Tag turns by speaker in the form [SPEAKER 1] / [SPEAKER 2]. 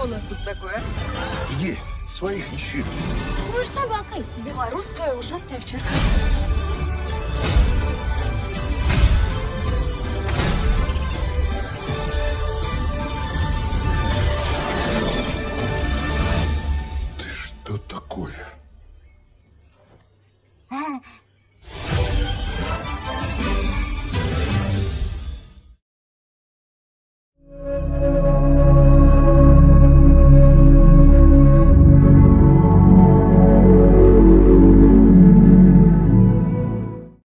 [SPEAKER 1] у нас тут такое?
[SPEAKER 2] Иди, своих ищи.
[SPEAKER 3] Будешь собакой. Белорусская ушастая овчарка.